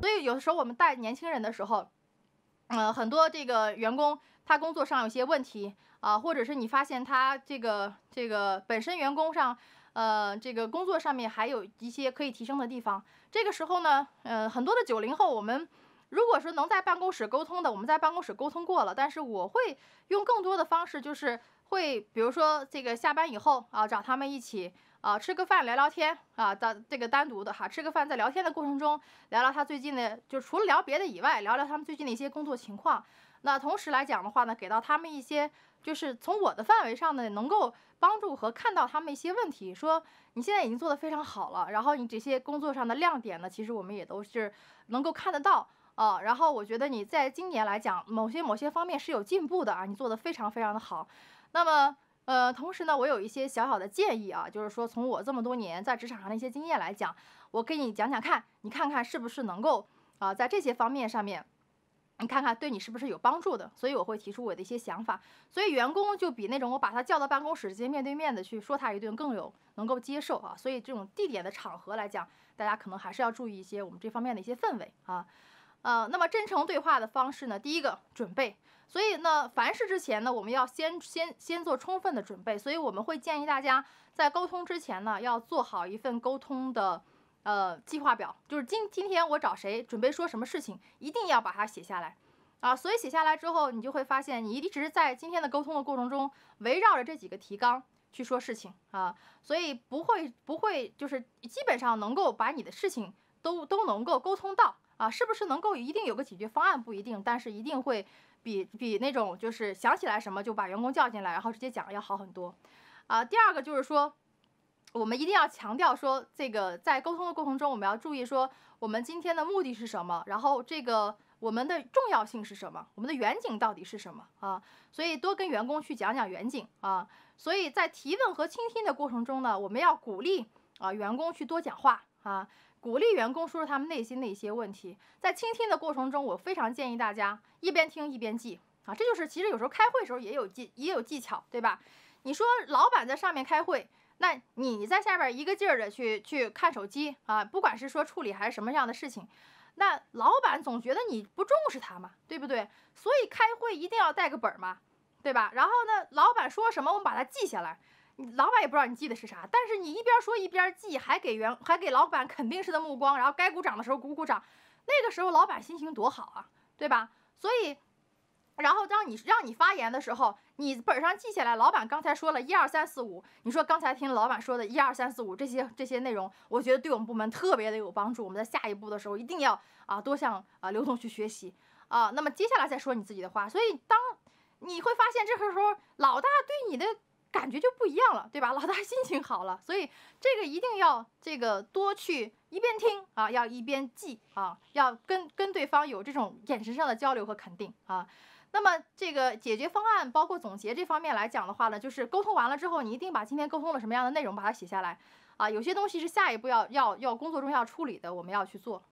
以有的时候我们带年轻人的时候，很多这个员工他工作上有些问题啊，或者是你发现他这个本身员工上，这个工作上面还有一些可以提升的地方。这个时候呢，很多的90后，我们如果说能在办公室沟通的，我们在办公室沟通过了，但是我会用更多的方式，就是会比如说这个下班以后啊，找他们一起吃个饭聊聊天啊，这个单独的哈，吃个饭在聊天的过程中聊聊他最近的，就除了聊别的以外，聊聊他们最近的一些工作情况。那同时来讲的话呢，给到他们一些就是从我的范围上呢，能够帮助和看到他们一些问题，说你现在已经做得非常好了，然后你这些工作上的亮点呢，其实我们也都是能够看得到。然后我觉得你在今年来讲，某些方面是有进步的啊，你做得非常非常的好。那么同时呢，我有一些小小的建议啊，就是说从我这么多年在职场上的一些经验来讲，我给你讲讲看，你看看是不是能够在这些方面上面，你看看对你是不是有帮助的。所以我会提出我的一些想法。所以员工就比那种我把他叫到办公室直接面对面的去说他一顿更有能够接受啊。所以这种地点的场合来讲，大家可能还是要注意一些我们这方面的一些氛围啊。那么真诚对话的方式呢，第一个准备。所以呢，凡事之前呢，我们要先做充分的准备。所以我们会建议大家在沟通之前呢，要做好一份沟通的计划表，就是今天我找谁，准备说什么事情，一定要把它写下来啊。所以写下来之后，你就会发现你一直在今天的沟通的过程中，围绕着这几个提纲去说事情啊，所以不会就是基本上能够把你的事情都能够沟通到。是不是能够一定有个解决方案不一定，但是一定会比那种就是想起来什么就把员工叫进来，然后直接讲要好很多。第二个就是说，我们一定要强调说，这个在沟通的过程中，我们要注意说，我们今天的目的是什么，然后这个我们的重要性是什么，我们的远景到底是什么啊？所以多跟员工去讲讲远景啊。所以在提问和倾听的过程中呢，我们要鼓励员工去多讲话啊。鼓励员工说出他们内心的一些问题。在倾听的过程中，我非常建议大家一边听一边记啊。这就是其实有时候开会的时候也有技巧，对吧？你说老板在上面开会，那你在下边一个劲儿的去看手机啊，不管是说处理还是什么样的事情，那老板总觉得你不重视他嘛，对不对？所以开会一定要带个本嘛，对吧？然后呢，老板说什么我们把它记下来。老板也不知道你记的是啥，但是你一边说一边记，还给老板肯定式的目光，然后该鼓掌的时候鼓掌，那个时候老板心情多好啊，对吧？所以，然后让你发言的时候，你本上记下来，老板刚才说了1、2、3、4、5，你说刚才听老板说的1、2、3、4、5这些内容，我觉得对我们部门特别的有帮助。我们在下一步的时候一定要多向刘总去学习那么接下来再说你自己的话。所以当你会发现这个时候老大对你的感觉就不一样了，对吧？老大心情好了，所以这个一定要多去一边听要一边记要跟对方有这种眼神上的交流和肯定那么这个解决方案包括总结这方面来讲的话呢，就是沟通完了之后，你一定把今天沟通了什么样的内容把它写下来有些东西是下一步要工作中要处理的，我们要去做。